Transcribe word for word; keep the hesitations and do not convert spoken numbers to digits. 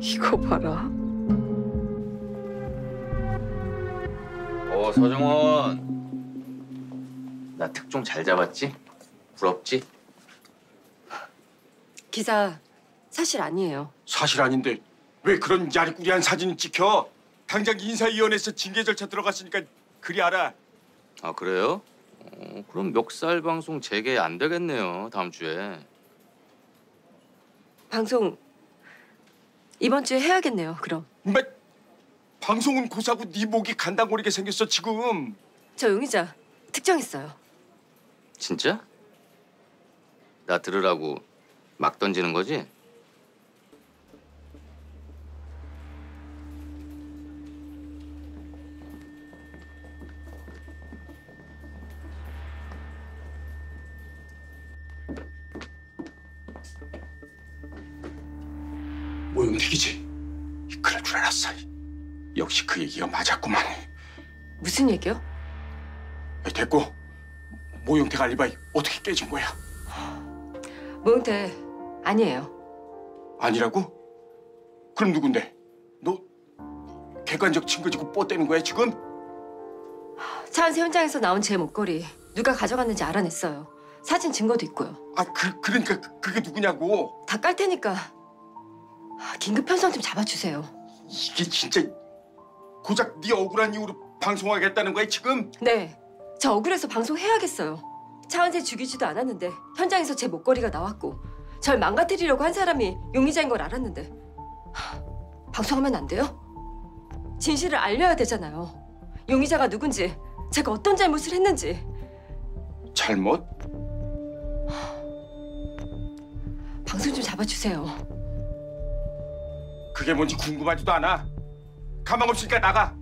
이거 봐라. 어, 서정원. 나 특종 잘 잡았지? 부럽지? 기사 사실 아니에요. 사실 아닌데 왜 그런 야리꾸리한 사진이 찍혀? 당장 인사위원회에서 징계 절차 들어갔으니까 그리 알아. 아, 그래요? 어, 그럼 멱살 방송 재개 안 되겠네요, 다음 주에. 방송 이번 주에 해야겠네요. 그럼. 뭐 방송은 고사고 네 목이 간당거리게 생겼어 지금. 저 용의자 특정했어요. 진짜? 나 들으라고 막 던지는 거지? 모형택이지. 그럴 줄 알았어. 역시 그 얘기가 맞았구만. 무슨 얘기요? 됐고 모형택 알리바이 어떻게 깨진 거야? 모형태 아니에요. 아니라고? 그럼 누군데? 너 객관적 증거지고 뻗대는 거야 지금? 차은세 현장에서 나온 제 목걸이 누가 가져갔는지 알아냈어요. 사진 증거도 있고요. 아 그, 그러니까 그, 그게 누구냐고. 다 깔 테니까 긴급 편성 좀 잡아주세요. 이게 진짜 고작 네 억울한 이유로 방송하겠다는 거야 지금? 네, 저 억울해서 방송해야겠어요. 차은세 죽이지도 않았는데 현장에서 제 목걸이가 나왔고 절 망가뜨리려고 한 사람이 용의자인 걸 알았는데 하, 방송하면 안 돼요? 진실을 알려야 되잖아요. 용의자가 누군지, 제가 어떤 잘못을 했는지. 잘못? 방송 좀 잡아주세요. 그게 뭔지 궁금하지도 않아. 가망 없으니까 나가.